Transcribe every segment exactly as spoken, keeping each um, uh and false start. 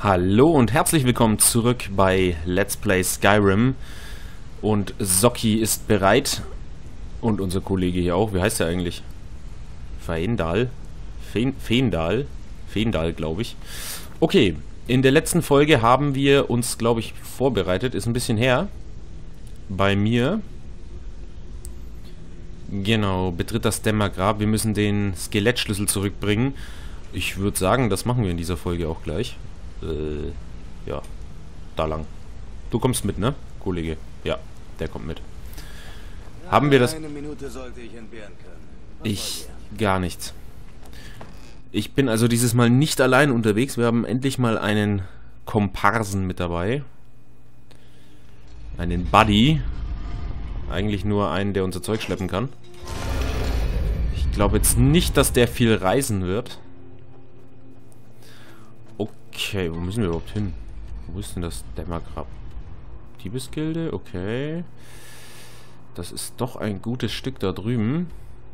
Hallo und herzlich willkommen zurück bei Let's Play Skyrim. Und Socki ist bereit. Und unser Kollege hier auch. Wie heißt er eigentlich? Feendal? Feendal? Feendal, glaube ich. Okay, in der letzten Folge haben wir uns, glaube ich, vorbereitet. Ist ein bisschen her. Bei mir. Genau, betritt das Dämmergrab. Wir müssen den Skelettschlüssel zurückbringen. Ich würde sagen, das machen wir in dieser Folge auch gleich. Äh, ja, da lang. Du kommst mit, ne, Kollege? Ja, der kommt mit. Ja, haben wir das... Eine Minute sollte ich entbehren können. Ich... gar nichts. Ich bin also dieses Mal nicht allein unterwegs. Wir haben endlich mal einen Komparsen mit dabei. Einen Buddy. Eigentlich nur einen, der unser Zeug schleppen kann. Ich glaube jetzt nicht, dass der viel reisen wird. Okay, wo müssen wir überhaupt hin? Wo ist denn das Dämmergrab? Diebesgilde, okay. Das ist doch ein gutes Stück da drüben.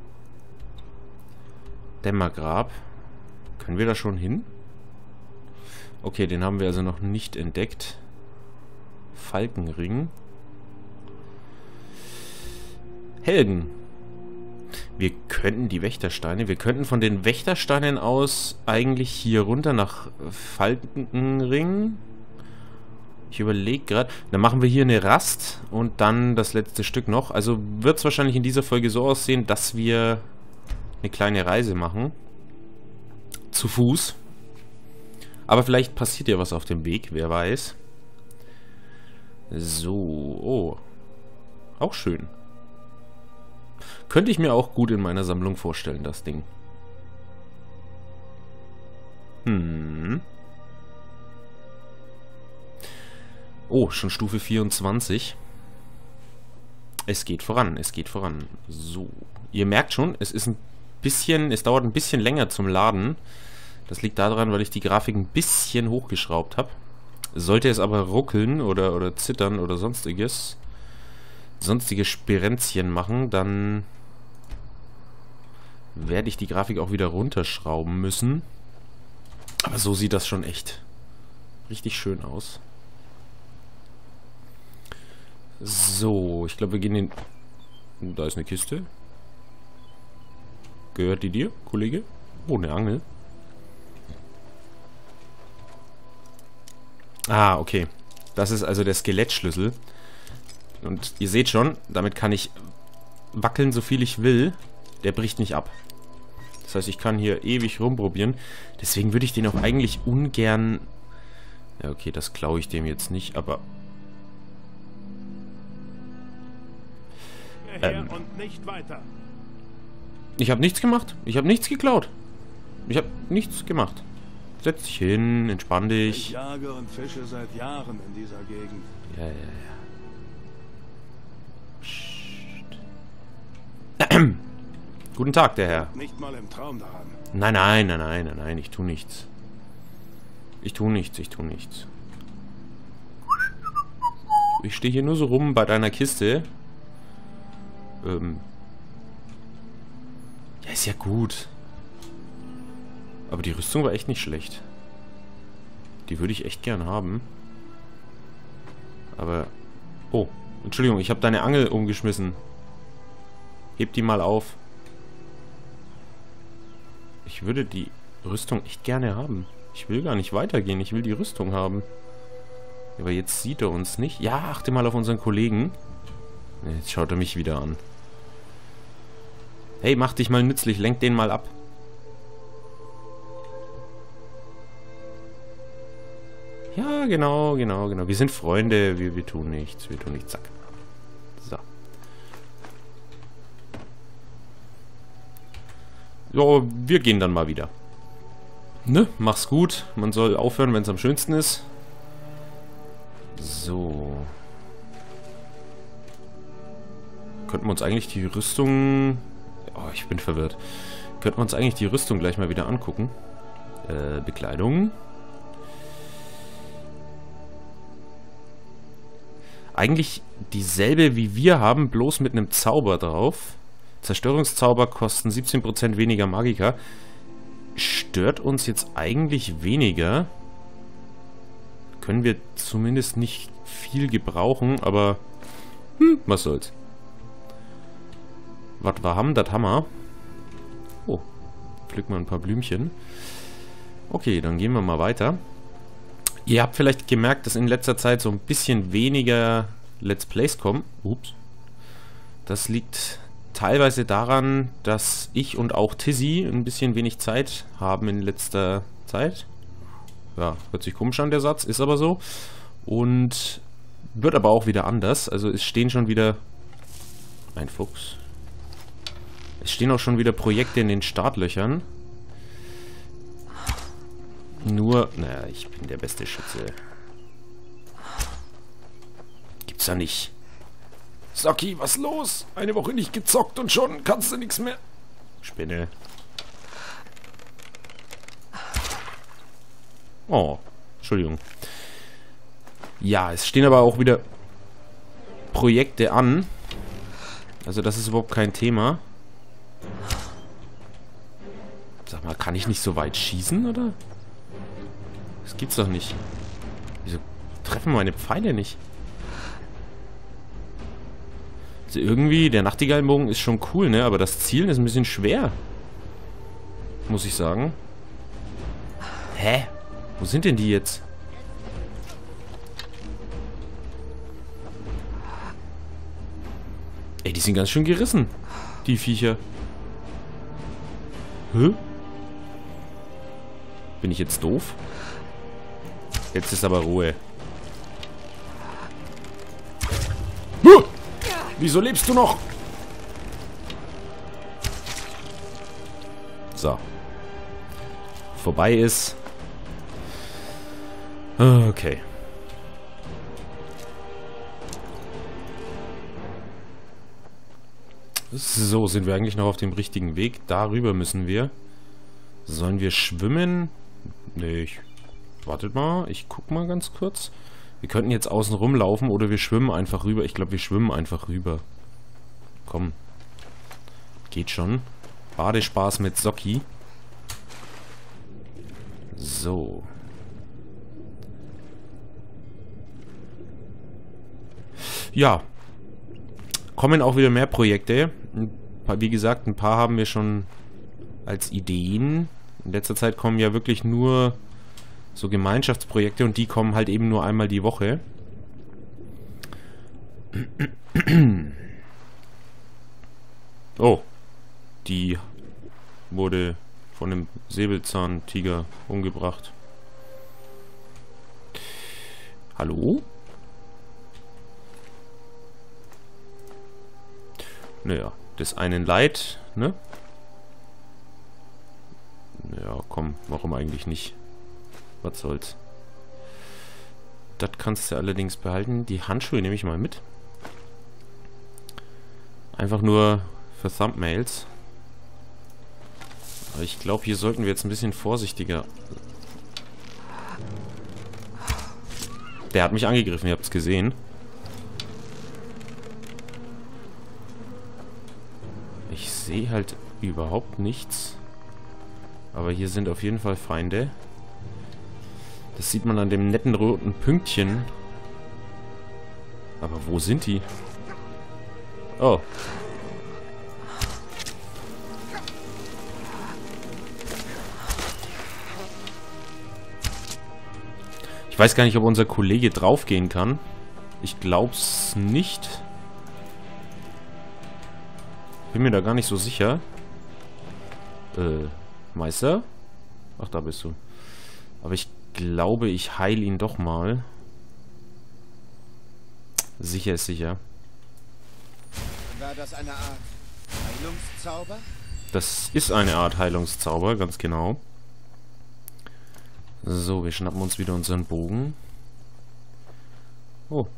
Dämmergrab. Können wir da schon hin? Okay, den haben wir also noch nicht entdeckt. Falkenring. Helgen. Wir könnten die Wächtersteine, wir könnten von den Wächtersteinen aus eigentlich hier runter nach Falkenring. Ich überlege gerade, dann machen wir hier eine Rast und dann das letzte Stück noch. Also wird es wahrscheinlich in dieser Folge so aussehen, dass wir eine kleine Reise machen. Zu Fuß. Aber vielleicht passiert ja was auf dem Weg, wer weiß. So, oh. Auch schön. Könnte ich mir auch gut in meiner Sammlung vorstellen, das Ding. Hm. Oh, schon Stufe vierundzwanzig. Es geht voran, es geht voran. So. Ihr merkt schon, es ist ein bisschen, es dauert ein bisschen länger zum Laden. Das liegt daran, weil ich die Grafik ein bisschen hochgeschraubt habe. Sollte es aber ruckeln oder, oder zittern oder sonstiges, sonstige Spirenzchen machen, dann werde ich die Grafik auch wieder runterschrauben müssen. Aber so sieht das schon echt richtig schön aus. So, ich glaube, wir gehen in... Da ist eine Kiste. Gehört die dir, Kollege? Oh, eine Angel. Ah, okay. Das ist also der Skelettschlüssel. Und ihr seht schon, damit kann ich wackeln, so viel ich will. Der bricht nicht ab. Das heißt, ich kann hier ewig rumprobieren. Deswegen würde ich den auch eigentlich ungern... Ja, okay, das klaue ich dem jetzt nicht, aber... Ähm, und nicht weiter. Ich habe nichts gemacht. Ich habe nichts geklaut. Ich habe nichts gemacht. Setz dich hin, entspann dich. Ich jage und fische seit Jahren in dieser Gegend. Ja, ja, ja. Psst. Guten Tag, der Herr. Nicht mal im Traum daran. Nein, nein, nein, nein, nein, nein, ich tu nichts. Ich tu nichts, ich tu nichts. Ich stehe hier nur so rum bei deiner Kiste. Ähm. Ja, ist ja gut. Aber die Rüstung war echt nicht schlecht. Die würde ich echt gern haben. Aber... Oh, Entschuldigung, ich habe deine Angel umgeschmissen. Heb die mal auf. Ich würde die Rüstung echt gerne haben. Ich will gar nicht weitergehen, ich will die Rüstung haben. Aber jetzt sieht er uns nicht. Ja, achte mal auf unseren Kollegen. Jetzt schaut er mich wieder an. Hey, mach dich mal nützlich, lenk den mal ab. Ja, genau, genau, genau. Wir sind Freunde, wir, wir tun nichts, wir tun nichts, zack. So. So, wir gehen dann mal wieder. Ne, mach's gut. Man soll aufhören, wenn es am schönsten ist. So. Könnten wir uns eigentlich die Rüstung... Oh, ich bin verwirrt. Könnten wir uns eigentlich die Rüstung gleich mal wieder angucken. Äh, Bekleidung. Eigentlich dieselbe wie wir haben, bloß mit einem Zauber drauf. Zerstörungszauber kosten siebzehn Prozent weniger Magika. Stört uns jetzt eigentlich weniger. können wir zumindest nicht viel gebrauchen, aber hm, was soll's. Was wir haben, das haben wir. Oh, pflücken wir ein paar Blümchen. Okay, dann gehen wir mal weiter. Ihr habt vielleicht gemerkt, dass in letzter Zeit so ein bisschen weniger Let's Plays kommen. Ups. Das liegt teilweise daran, dass ich und auch Tizzy ein bisschen wenig Zeit haben in letzter Zeit. Ja, hört sich komisch an, der Satz, ist aber so. Und wird aber auch wieder anders. Also es stehen schon wieder... Ein Fuchs. Es stehen auch schon wieder Projekte in den Startlöchern. Nur... Naja, ich bin der beste Schütze. Gibt's da nicht. Saki, was los? Eine Woche nicht gezockt und schon kannst du nichts mehr. Spinne. Oh, Entschuldigung. Ja, es stehen aber auch wieder Projekte an. Also das ist überhaupt kein Thema. Sag mal, kann ich nicht so weit schießen, oder? Das gibt's doch nicht. Wieso treffen meine Pfeile nicht? Also irgendwie, der Nachtigallbogen ist schon cool, ne? Aber das Zielen ist ein bisschen schwer. Muss ich sagen. Hä? Wo sind denn die jetzt? Ey, die sind ganz schön gerissen. Die Viecher. Hä? Bin ich jetzt doof? Jetzt ist aber Ruhe. Huh! Wieso lebst du noch? So. Vorbei ist. Okay. So, sind wir eigentlich noch auf dem richtigen Weg? Darüber müssen wir. Sollen wir schwimmen? Nee, ich... Wartet mal, ich guck mal ganz kurz. Wir könnten jetzt außen rumlaufen oder wir schwimmen einfach rüber. Ich glaube, wir schwimmen einfach rüber. Komm. Geht schon. Badespaß mit Socki. So. Ja. Kommen auch wieder mehr Projekte. Ein paar, wie gesagt, ein paar haben wir schon als Ideen. In letzter Zeit kommen ja wirklich nur so Gemeinschaftsprojekte und die kommen halt eben nur einmal die Woche. Oh. Die wurde von einem Säbelzahntiger umgebracht. Hallo? Naja, des einen Leid, ne? Ja, komm, warum eigentlich nicht? Was soll's? Das kannst du allerdings behalten. Die Handschuhe nehme ich mal mit. Einfach nur für Thumbnails. Aber ich glaube, hier sollten wir jetzt ein bisschen vorsichtiger... Der hat mich angegriffen, ihr habt es gesehen. Ich sehe halt überhaupt nichts. Aber hier sind auf jeden Fall Feinde. Das sieht man an dem netten roten Pünktchen. Aber wo sind die? Oh. Ich weiß gar nicht, ob unser Kollege draufgehen kann. Ich glaub's nicht. Bin mir da gar nicht so sicher. Äh, Meister? Ach, da bist du. Aber ich glaube, ich heile ihn doch mal. Sicher ist sicher. War das eine Art Heilungszauber? Das ist eine Art Heilungszauber, ganz genau. So, wir schnappen uns wieder unseren Bogen. Oh.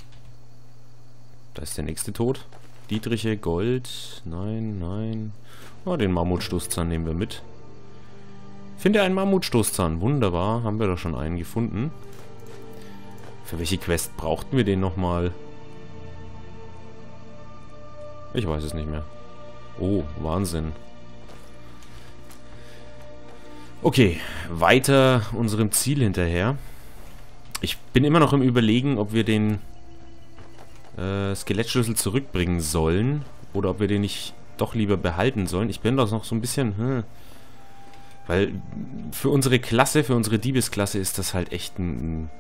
Da ist der nächste tot. Dietriche, Gold. Nein, nein. Oh, den Mammutstoßzahn nehmen wir mit. Finde einen Mammutstoßzahn. Wunderbar. Haben wir doch schon einen gefunden. Für welche Quest brauchten wir den nochmal? Ich weiß es nicht mehr. Oh, Wahnsinn. Okay, weiter unserem Ziel hinterher. Ich bin immer noch im Überlegen, ob wir den äh, Skelettschlüssel zurückbringen sollen oder ob wir den nicht doch lieber behalten sollen. Ich bin doch noch so ein bisschen... Hm, weil für unsere Klasse, für unsere Diebesklasse ist das halt echt ein... ein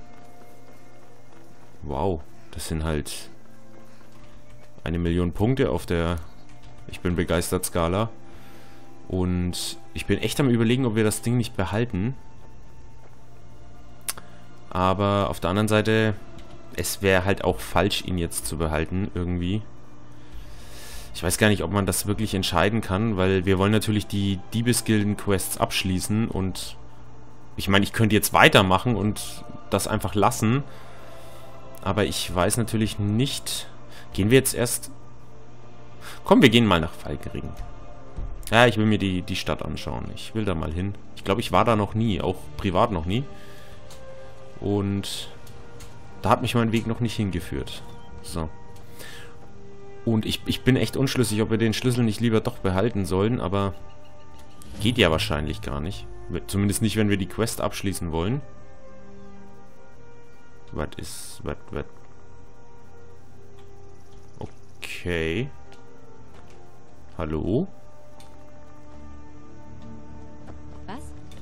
wow, das sind halt eine Million Punkte auf der Ich bin begeistert Skala. Und ich bin echt am Überlegen, ob wir das Ding nicht behalten. Aber auf der anderen Seite, es wäre halt auch falsch, ihn jetzt zu behalten, irgendwie. Ich weiß gar nicht, ob man das wirklich entscheiden kann, weil wir wollen natürlich die Diebesgilden-Quests abschließen und ich meine, ich könnte jetzt weitermachen und das einfach lassen, aber ich weiß natürlich nicht... Gehen wir jetzt erst... Komm, wir gehen mal nach Falkenring. Ja, ich will mir die, die Stadt anschauen. Ich will da mal hin. Ich glaube, ich war da noch nie, auch privat noch nie. Und da hat mich mein Weg noch nicht hingeführt. So. Und ich, ich bin echt unschlüssig, ob wir den Schlüssel nicht lieber doch behalten sollen, aber geht ja wahrscheinlich gar nicht. Zumindest nicht, wenn wir die Quest abschließen wollen. Was ist... Was, was? Okay. Hallo? Was?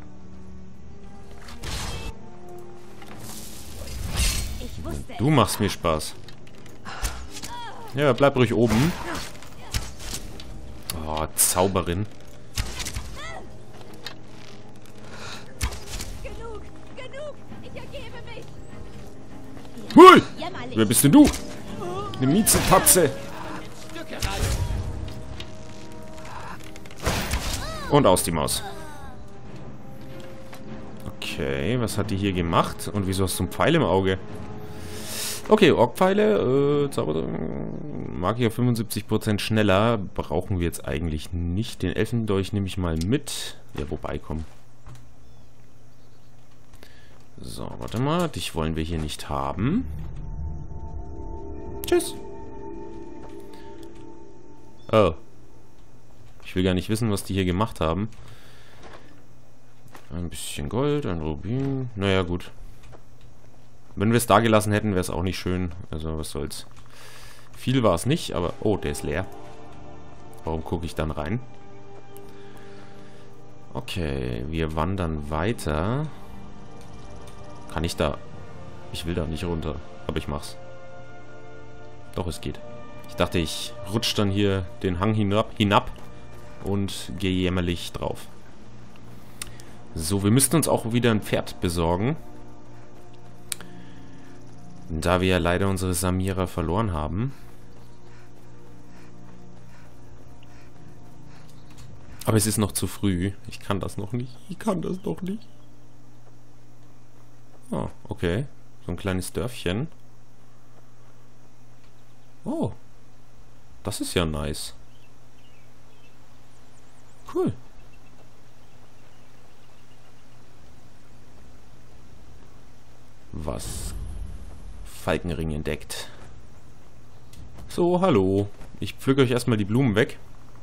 Ich wusste Du machst mir Spaß. Ja, bleib ruhig oben. Oh, Zauberin. Genug, genug, ich ergebe mich. Hui! Jämmerlich. Wer bist denn du? Eine Miezentatze. Und aus die Maus. Okay, was hat die hier gemacht? Und wieso hast du einen Pfeil im Auge? Okay, Orkpfeile, äh, Zauber, Magier fünfundsiebzig Prozent schneller. Brauchen wir jetzt eigentlich nicht. Den Elfendolch nehme ich mal mit. Ja, wobei, komm. So, warte mal. Dich wollen wir hier nicht haben. Tschüss. Oh. Ich will gar nicht wissen, was die hier gemacht haben. Ein bisschen Gold, ein Rubin. Naja, gut. Wenn wir es da gelassen hätten, wäre es auch nicht schön. Also, was soll's. Viel war es nicht, aber... Oh, der ist leer. Warum gucke ich dann rein? Okay, wir wandern weiter. Kann ich da... Ich will da nicht runter, aber ich mach's. Doch, es geht. Ich dachte, ich rutsch dann hier den Hang hinab, hinab und gehe jämmerlich drauf. So, wir müssten uns auch wieder ein Pferd besorgen. Da wir ja leider unsere Samira verloren haben. Aber es ist noch zu früh. Ich kann das noch nicht. Ich kann das noch nicht. Oh, okay. So ein kleines Dörfchen. Oh. Das ist ja nice. Cool. Was? Falkenring entdeckt. So, hallo. Ich pflücke euch erstmal die Blumen weg.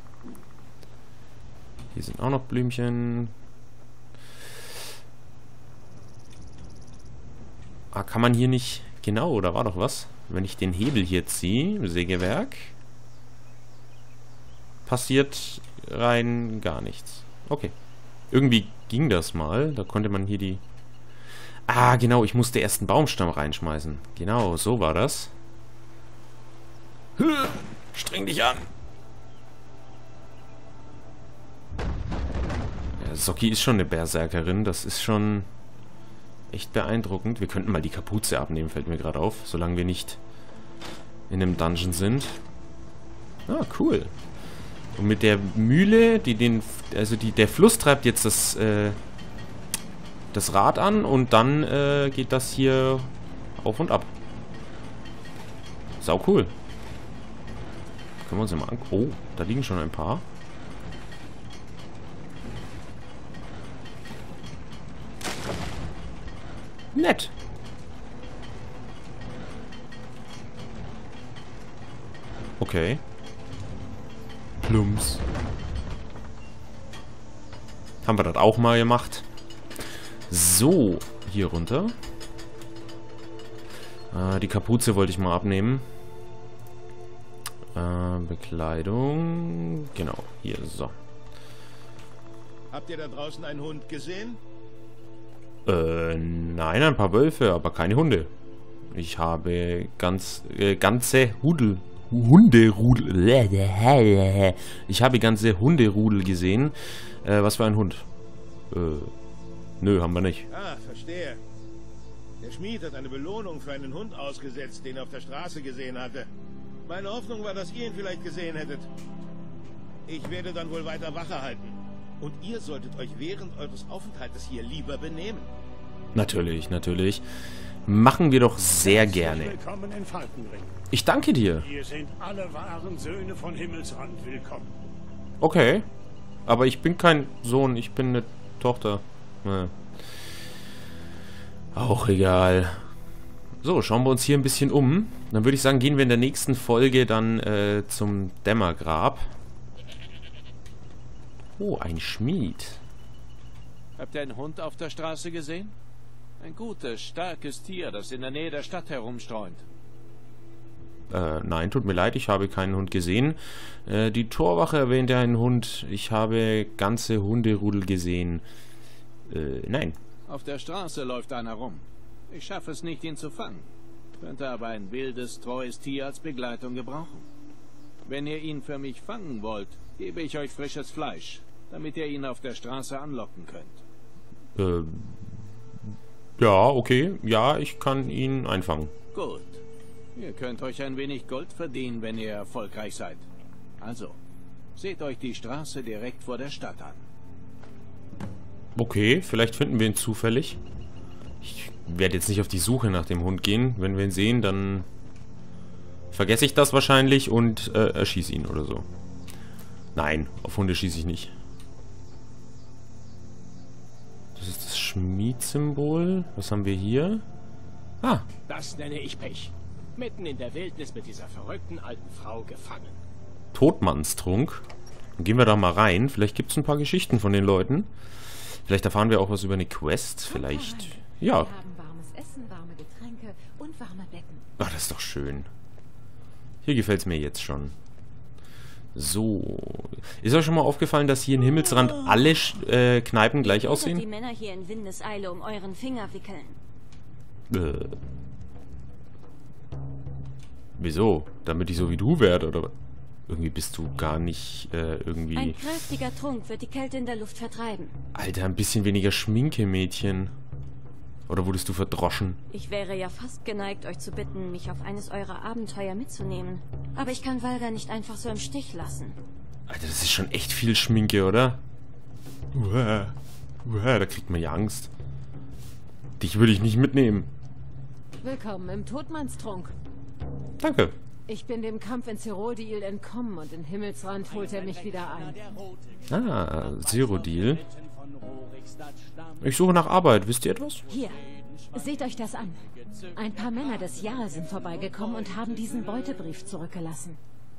Hier sind auch noch Blümchen. Ah, kann man hier nicht... Genau, da war doch was. Wenn ich den Hebel hier ziehe, Sägewerk, passiert rein gar nichts. Okay. Irgendwie ging das mal. Da konnte man hier die... Ah, genau, ich musste erst einen Baumstamm reinschmeißen. Genau, so war das. Streng dich an. Ja, Socki ist schon eine Berserkerin. Das ist schon echt beeindruckend. Wir könnten mal die Kapuze abnehmen, fällt mir gerade auf. Solange wir nicht in einem Dungeon sind. Ah, cool. Und mit der Mühle, die den... Also die, der Fluss treibt jetzt das... Äh, das Rad an und dann äh, geht das hier auf und ab. Sau cool. Können wir uns ja mal angucken. Oh, da liegen schon ein paar. Nett. Okay. Plumps. Haben wir das auch mal gemacht. So, hier runter. Äh, die Kapuze wollte ich mal abnehmen. Äh, Bekleidung. Genau, hier, so. Habt ihr da draußen einen Hund gesehen? Äh, nein, ein paar Wölfe, aber keine Hunde. Ich habe ganz, äh, ganze Hudel, Hunderudel. Ich habe ganze Hunderudel gesehen. Äh, was für ein Hund? Äh, nö, haben wir nicht. Ah, verstehe. Der Schmied hat eine Belohnung für einen Hund ausgesetzt, den er auf der Straße gesehen hatte. Meine Hoffnung war, dass ihr ihn vielleicht gesehen hättet. Ich werde dann wohl weiter Wache halten. Und ihr solltet euch während eures Aufenthaltes hier lieber benehmen. Natürlich, natürlich. Machen wir doch sehr gerne. Willkommen in Falkenring. Ich danke dir. Hier sind alle wahren Söhne von Himmelsrand willkommen. Okay. Aber ich bin kein Sohn, ich bin eine Tochter. Ja. Auch egal. So, schauen wir uns hier ein bisschen um. Dann würde ich sagen, gehen wir in der nächsten Folge dann äh, zum Dämmergrab. Oh, ein Schmied. Habt ihr einen Hund auf der Straße gesehen? Ein gutes, starkes Tier, das in der Nähe der Stadt herumstreunt. Äh, nein, tut mir leid, ich habe keinen Hund gesehen. Äh, die Torwache erwähnte einen Hund. Ich habe ganze Hunderudel gesehen. Äh, nein. Auf der Straße läuft einer rum. Ich schaffe es nicht, ihn zu fangen. Könnte aber ein wildes, treues Tier als Begleitung gebrauchen. Wenn ihr ihn für mich fangen wollt, gebe ich euch frisches Fleisch, damit ihr ihn auf der Straße anlocken könnt. Äh, ja, okay. Ja, ich kann ihn einfangen. Gut. Ihr könnt euch ein wenig Gold verdienen, wenn ihr erfolgreich seid. Also, seht euch die Straße direkt vor der Stadt an. Okay, vielleicht finden wir ihn zufällig. Ich werde jetzt nicht auf die Suche nach dem Hund gehen. Wenn wir ihn sehen, dann vergesse ich das wahrscheinlich und äh, erschieße ihn oder so. Nein, auf Hunde schieße ich nicht. Das ist das Schmiedsymbol. Was haben wir hier? Ah, Das nenne ich Pech. Mitten in der Wildnis mit dieser verrückten alten Frau gefangen. Todmannstrunk. Dann gehen wir da mal rein. Vielleicht gibt es ein paar Geschichten von den Leuten. Vielleicht erfahren wir auch was über eine Quest. Vielleicht. Ja. Wir haben warmes Essen, warme Getränke und warme Betten. Ach, das ist doch schön. Hier gefällt es mir jetzt schon. So. Ist euch schon mal aufgefallen, dass hier in Himmelsrand alle äh, Kneipen gleich Die aussehen? Männer hier in Windeseile um euren Finger wickeln. Äh. Wieso? Damit ich so wie du werde, oder? Irgendwie bist du gar nicht äh, irgendwie... Ein kräftiger Trunk wird die Kälte in der Luft vertreiben. Alter, ein bisschen weniger Schminke, Mädchen. Oder wurdest du verdroschen? Ich wäre ja fast geneigt, euch zu bitten, mich auf eines eurer Abenteuer mitzunehmen. Aber ich kann Valga nicht einfach so im Stich lassen. Alter, das ist schon echt viel Schminke, oder? Uah. Uah, da kriegt man ja Angst. Dich würde ich nicht mitnehmen. Willkommen im Todmannstrunk. Danke. Ich bin dem Kampf in Cyrodiil entkommen und in Himmelsrand holt er mich wieder ein. Ah, Cyrodiil. Ich suche nach Arbeit. Wisst ihr etwas? Hier, seht euch das an. Ein paar Männer des Jarl sind vorbeigekommen und haben diesen Beutebrief zurückgelassen.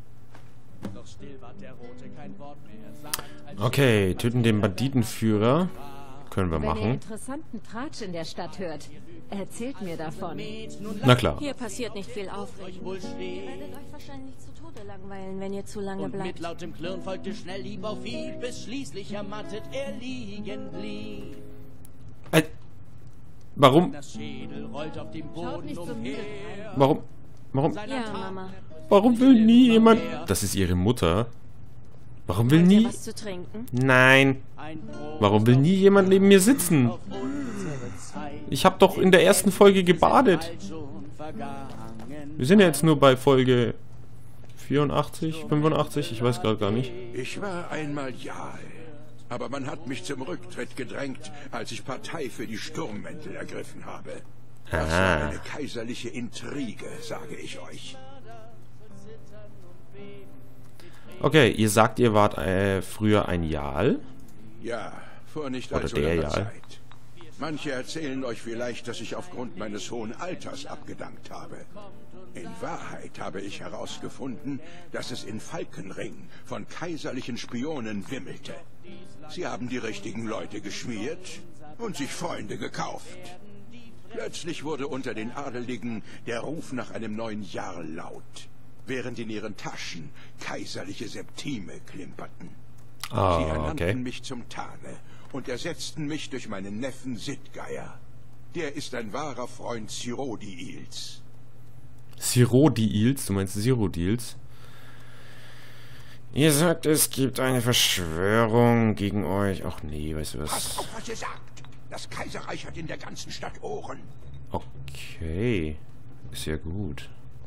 Okay, töten den Banditenführer. Können wir Wenn ihr machen. interessanten Tratsch in der Stadt hört, erzählt mir davon. Na klar. Hier passiert nicht viel Aufregendes. Ihr werdet euch wahrscheinlich zu Tode langweilen, wenn ihr zu lange Und mit bleibt. lautem Klirren folgte schnell Lieb auf Hieb, bis schließlich ermattet er liegen blieb. Äh, warum? Das Schädel rollt auf dem Boden umher. Warum? Warum? Ja, Mama. Warum will nie jemand... Das ist ihre Mutter. Warum will Wollt ihr nie... was zu trinken? Nein. Warum will nie jemand neben mir sitzen? Ich habe doch in der ersten Folge gebadet. Wir sind ja jetzt nur bei Folge vierundachtzig, fünfundachtzig, ich weiß gerade gar nicht. Ich war einmal Jarl, aber man hat mich zum Rücktritt gedrängt, als ich Partei für die Sturmmäntel ergriffen habe. Das war Ah. eine kaiserliche Intrige, sage ich euch. Okay, ihr sagt, ihr wart äh, früher ein Jarl. Ja, vor nicht Oder allzu der langer Jarl. Zeit. Manche erzählen euch vielleicht, dass ich aufgrund meines hohen Alters abgedankt habe. In Wahrheit habe ich herausgefunden, dass es in Falkenring von kaiserlichen Spionen wimmelte. Sie haben die richtigen Leute geschmiert und sich Freunde gekauft. Plötzlich wurde unter den Adeligen der Ruf nach einem neuen Jarl laut, während in ihren Taschen kaiserliche Septime klimperten. Ah, Sie ernannten okay. mich zum Tane und ersetzten mich durch meinen Neffen Sitgeier. Der ist ein wahrer Freund Cyrodiils. Cyrodiils? Du meinst Cyrodiils? Ihr sagt, es gibt eine Verschwörung gegen euch. Ach nee, weißt du was? Passt auf, was ihr sagt. Das Kaiserreich hat in der ganzen Stadt Ohren. Okay. Ist ja gut.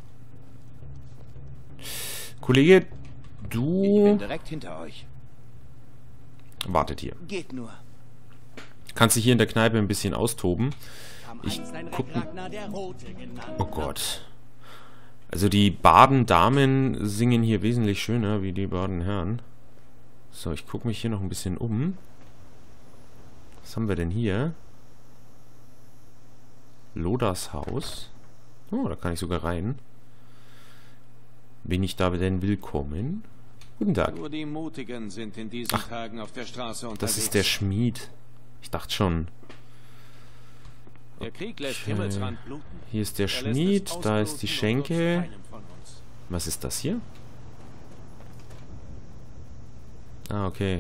Kollege, du... Ich bin direkt hinter euch. Wartet hier. Geht nur. Kannst dich hier in der Kneipe ein bisschen austoben. Ich guck... Der Rote genannt. Oh Gott. Also die Baden-Damen singen hier wesentlich schöner wie die Baden-Herren. So, ich gucke mich hier noch ein bisschen um. Was haben wir denn hier? Lodas Haus. Oh, da kann ich sogar rein. Bin ich da denn willkommen? Guten Tag. Nur die Mutigen sind in diesen Ach, Tagen auf der Straße unterwegs. Das ist der Schmied. Ich dachte schon. Der Krieg lässt Okay. Himmelsrand bluten. Hier ist der Er lässt Schmied, es da ist die ausbluten und Schenke. nutzt keinem von uns. Was ist das hier? Ah, okay.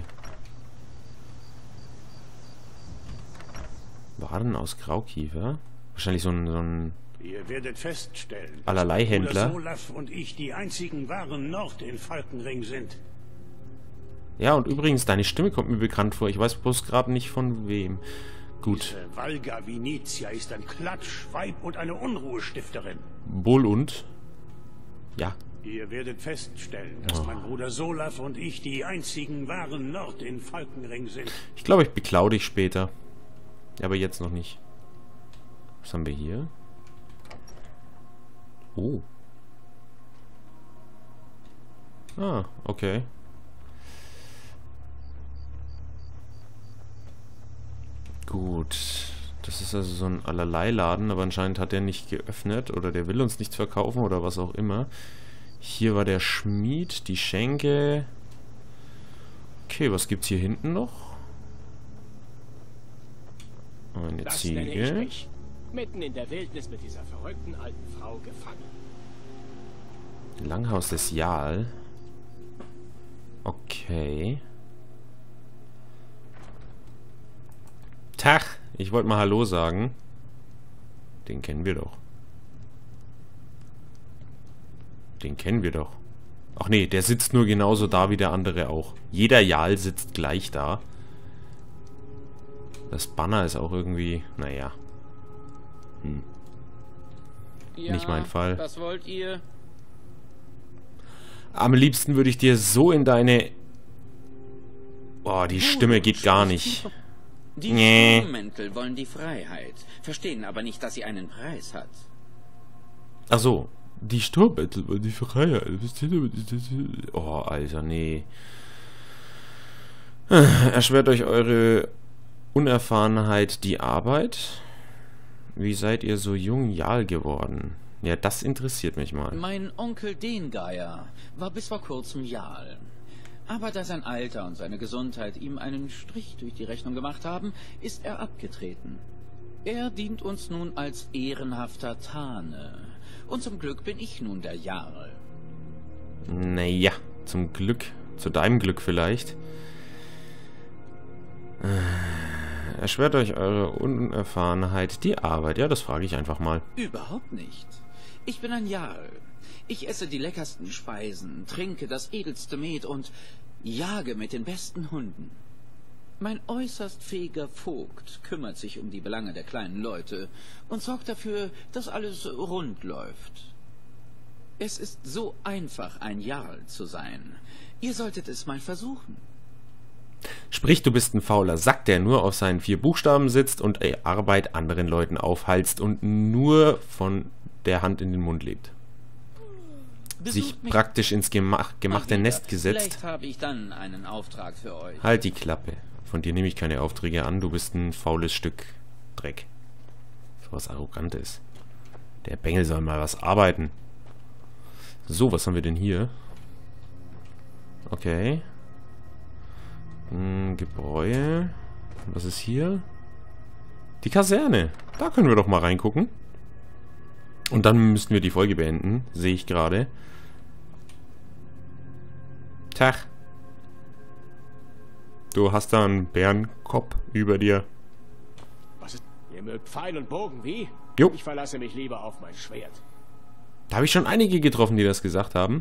Waren aus Graukiefer? Wahrscheinlich so ein, so ein Ihr werdet feststellen, dass Allerleihhändler. Bruder Solaf und ich die einzigen wahren Nord in Falkenring sind. Ja, und übrigens, deine Stimme kommt mir bekannt vor. Ich weiß bloß gerade nicht von wem. Gut. Diese Valga Vinizia ist ein Klatschweib und eine Unruhestifterin. Wohl und? Ja. Ihr werdet feststellen, dass Oh. mein Bruder Solaf und ich die einzigen wahren Nord in Falkenring sind. Ich glaube, ich beklau dich später. Aber jetzt noch nicht. Was haben wir hier? Oh. Ah, okay. Gut. Das ist also so ein Allerlei-Laden, aber anscheinend hat der nicht geöffnet oder der will uns nichts verkaufen oder was auch immer. Hier war der Schmied, die Schenke. Okay, was gibt's hier hinten noch? Eine Das nenne ich Ziege. mich. Mitten in der Wildnis mit dieser verrückten alten Frau gefangen. Langhaus des Jarl. Okay. Tag, ich wollte mal Hallo sagen. Den kennen wir doch. Den kennen wir doch. Ach nee, der sitzt nur genauso da wie der andere auch. Jeder Jarl sitzt gleich da. Das Banner ist auch irgendwie, naja. Hm. Ja, Nicht mein Fall. Was wollt ihr? Am liebsten würde ich dir so in deine... Boah, die Stimme geht gar nicht. Die Nee. Sturmmäntel wollen die Freiheit, verstehen aber nicht, dass sie einen Preis hat. Ach so, die Sturmbattle, die Freiheit. Oh, Alter, nee. Erschwert euch eure Unerfahrenheit die Arbeit? Wie seid ihr so jung Jarl geworden? Ja, das interessiert mich mal. Mein Onkel Dengeier war bis vor kurzem Jarl. Aber da sein Alter und seine Gesundheit ihm einen Strich durch die Rechnung gemacht haben, ist er abgetreten. Er dient uns nun als ehrenhafter Tane. Und zum Glück bin ich nun der Jarl. Naja, zum Glück. Zu deinem Glück vielleicht. Erschwert euch eure Unerfahrenheit die Arbeit? Ja, das frage ich einfach mal. Überhaupt nicht. Ich bin ein Jarl. Ich esse die leckersten Speisen, trinke das edelste Met und jage mit den besten Hunden. Mein äußerst fähiger Vogt kümmert sich um die Belange der kleinen Leute und sorgt dafür, dass alles rund läuft. Es ist so einfach, ein Jarl zu sein. Ihr solltet es mal versuchen. Sprich, du bist ein fauler Sack, der nur auf seinen vier Buchstaben sitzt und ey, Arbeit anderen Leuten aufhalst und nur von der Hand in den Mund lebt. Sich praktisch ins gemach gemachte Nest gesetzt. Vielleicht habe ich dann einen Auftrag für euch. Halt die Klappe. Von dir nehme ich keine Aufträge an, du bist ein faules Stück Dreck. So was Arrogantes. Der Bengel soll mal was arbeiten. So, was haben wir denn hier? Okay. Hm, Gebräu. Was ist hier? Die Kaserne. Da können wir doch mal reingucken. Und dann müssten wir die Folge beenden, sehe ich gerade. Tag. Du hast da einen Bärenkopf über dir. Was ist... Ihr mögt Pfeil und Bogen, wie? Jo. Ich verlasse mich lieber auf mein Schwert. Da habe ich schon einige getroffen, die das gesagt haben.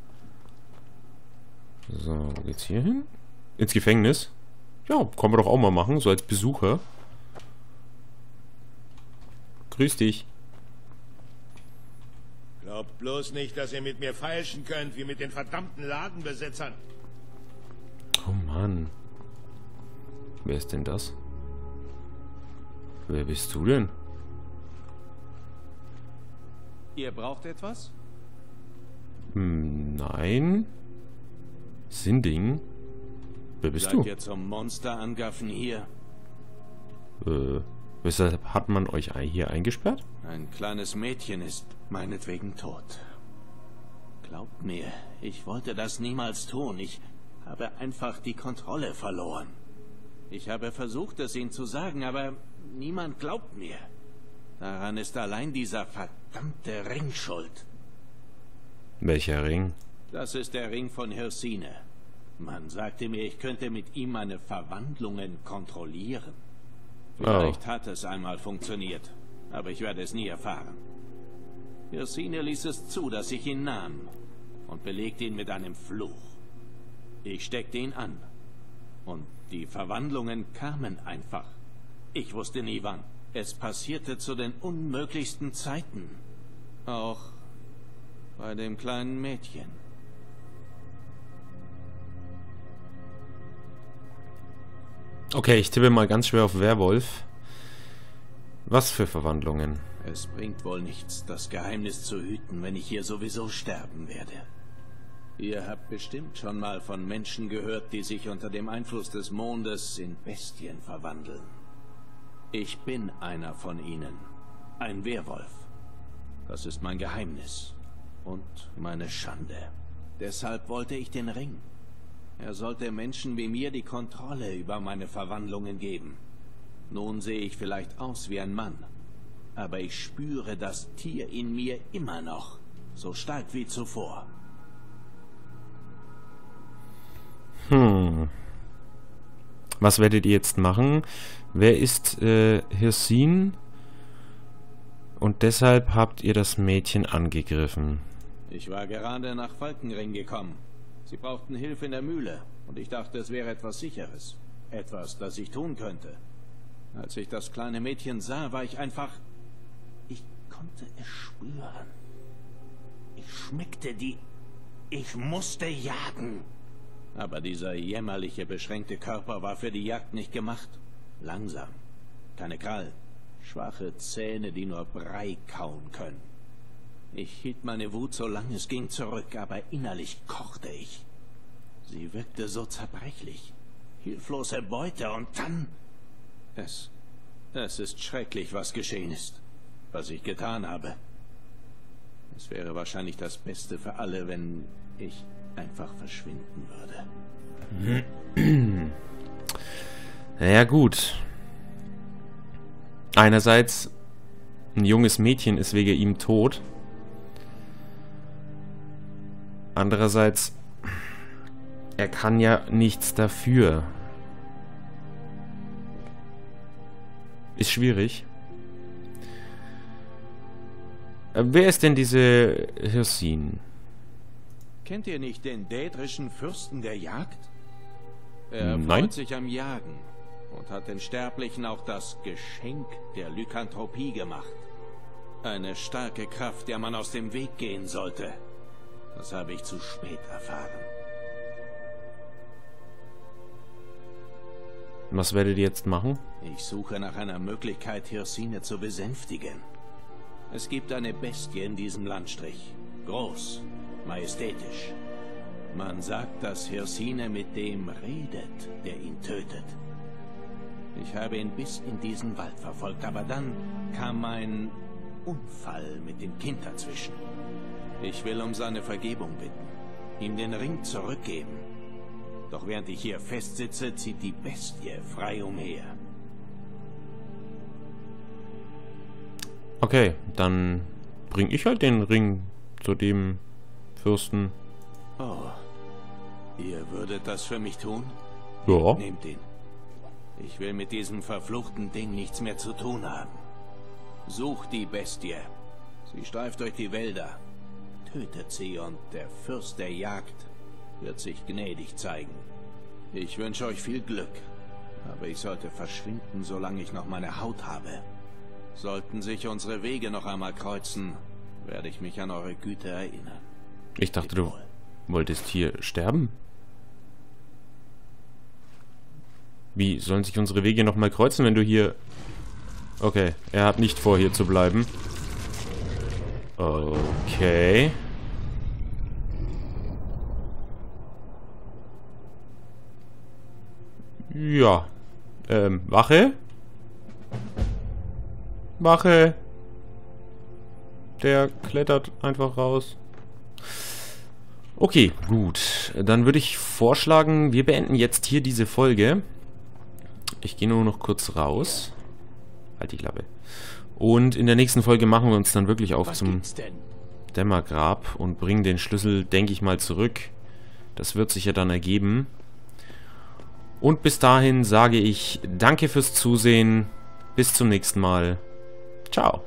So, wo geht's hier hin? Ins Gefängnis. Ja, können wir doch auch mal machen, so als Besucher. Grüß dich. Glaubt bloß nicht, dass ihr mit mir feilschen könnt, wie mit den verdammten Ladenbesitzern. Oh Mann. Wer ist denn das? Wer bist du denn? Ihr braucht etwas? Hm, nein. Sinding? Wer bist Seid du? ihr zum Monsterangaffen hier? Äh, weshalb hat man euch hier eingesperrt? Ein kleines Mädchen ist meinetwegen tot. Glaubt mir, ich wollte das niemals tun. Ich habe einfach die Kontrolle verloren. Ich habe versucht, es ihnen zu sagen, aber niemand glaubt mir. Daran ist allein dieser verdammte Ring schuld. Welcher Ring? Das ist der Ring von Hirsine. Man sagte mir, ich könnte mit ihm meine Verwandlungen kontrollieren. Vielleicht Oh. hat es einmal funktioniert, aber ich werde es nie erfahren. Hirsine ließ es zu, dass ich ihn nahm und belegte ihn mit einem Fluch. Ich steckte ihn an und die Verwandlungen kamen einfach. Ich wusste nie wann. Es passierte zu den unmöglichsten Zeiten. Auch bei dem kleinen Mädchen. Okay, ich tippe mal ganz schwer auf Werwolf. Was für Verwandlungen? Es bringt wohl nichts, das Geheimnis zu hüten, wenn ich hier sowieso sterben werde. Ihr habt bestimmt schon mal von Menschen gehört, die sich unter dem Einfluss des Mondes in Bestien verwandeln. Ich bin einer von ihnen. Ein Werwolf. Das ist mein Geheimnis. Und meine Schande. Deshalb wollte ich den Ring. Er sollte Menschen wie mir die Kontrolle über meine Verwandlungen geben. Nun sehe ich vielleicht aus wie ein Mann. Aber ich spüre das Tier in mir immer noch. So stark wie zuvor. Hm. Was werdet ihr jetzt machen? Wer ist äh, Hirsin? Und deshalb habt ihr das Mädchen angegriffen. Ich war gerade nach Falkenring gekommen. Sie brauchten Hilfe in der Mühle. Und ich dachte, es wäre etwas Sicheres. Etwas, das ich tun könnte. Als ich das kleine Mädchen sah, war ich einfach... Ich konnte es spüren. Ich schmeckte die... Ich musste jagen. Aber dieser jämmerliche, beschränkte Körper war für die Jagd nicht gemacht. Langsam. Keine Krallen. Schwache Zähne, die nur Brei kauen können. Ich hielt meine Wut, solange es ging, zurück, aber innerlich kochte ich. Sie wirkte so zerbrechlich. Hilflose Beute und dann... Es... Es ist schrecklich, was geschehen ist. Was ich getan habe. Es wäre wahrscheinlich das Beste für alle, wenn ich einfach verschwinden würde. Naja, gut. Einerseits, ein junges Mädchen ist wegen ihm tot. Andererseits, er kann ja nichts dafür. Ist schwierig. Äh, Wer ist denn diese Hirsin? Kennt ihr nicht den dädrischen Fürsten der Jagd? Er Nein. freut sich am Jagen und hat den Sterblichen auch das Geschenk der Lykanthropie gemacht. Eine starke Kraft, der man aus dem Weg gehen sollte. Das habe ich zu spät erfahren. Was werdet ihr jetzt machen? Ich suche nach einer Möglichkeit, Hirsine zu besänftigen. Es gibt eine Bestie in diesem Landstrich. Groß, majestätisch. Man sagt, dass Hirsine mit dem redet, der ihn tötet. Ich habe ihn bis in diesen Wald verfolgt, aber dann kam ein Unfall mit dem Kind dazwischen. Ich will um seine Vergebung bitten, ihm den Ring zurückgeben. Doch während ich hier festsitze, zieht die Bestie frei umher. Okay, dann bring ich halt den Ring zu dem Fürsten. Oh, ihr würdet das für mich tun? Ja. Nehmt ihn. Ich will mit diesem verfluchten Ding nichts mehr zu tun haben. Sucht die Bestie. Sie streift durch die Wälder. Tötet sie und der Fürst der Jagd wird sich gnädig zeigen. Ich wünsche euch viel Glück. Aber ich sollte verschwinden, solange ich noch meine Haut habe. Sollten sich unsere Wege noch einmal kreuzen, werde ich mich an eure Güte erinnern. Ich dachte, du wolltest hier sterben? Wie sollen sich unsere Wege noch mal kreuzen, wenn du hier... Okay, er hat nicht vor, hier zu bleiben. Okay. Ja. Ähm, Wache? Wache. Der klettert einfach raus. Okay, gut. Dann würde ich vorschlagen, wir beenden jetzt hier diese Folge. Ich gehe nur noch kurz raus. Halt die Klappe. Und in der nächsten Folge machen wir uns dann wirklich auf Was zum gibt's denn? Dämmergrab und bringen den Schlüssel, denke ich mal, zurück. Das wird sich ja dann ergeben. Und bis dahin sage ich danke fürs Zusehen. Bis zum nächsten Mal. Ciao.